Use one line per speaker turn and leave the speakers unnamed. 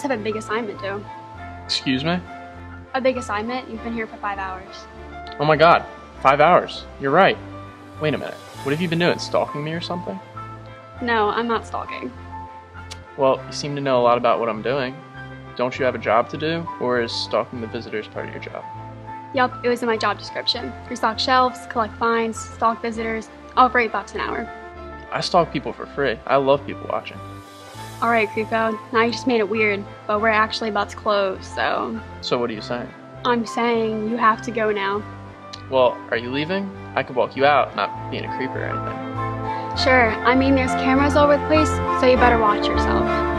must have a big assignment due.
Excuse me?
A big assignment? You've been here for 5 hours.
Oh my god, 5 hours. You're right. Wait a minute. What have you been doing? Stalking me or something?
No, I'm not stalking.
Well, you seem to know a lot about what I'm doing. Don't you have a job to do, or is stalking the visitors part of your job?
Yup, it was in my job description. Restock shelves, collect fines, stalk visitors, all for $8 an hour.
I stalk people for free. I love people watching.
Alright, creepo, now you just made it weird, but we're actually about to close, so...
So what are you saying?
I'm saying you have to go now.
Well, are you leaving? I could walk you out, not being a creeper or anything.
Sure, I mean there's cameras all over the place, so you better watch yourself.